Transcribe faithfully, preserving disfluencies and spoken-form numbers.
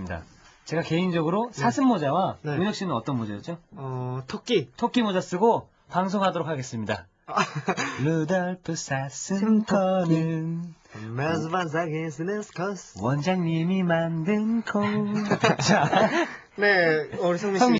하겠습니다. 제가 개인적으로 사슴 모자와 네. 은혁 씨는 어떤 모자였죠? 어, 토끼. 토끼 모자 쓰고 방송하도록 하겠습니다. 루돌프 사슴 터는 원장님이 만든 코. 자, 네, 우리 성민 씨.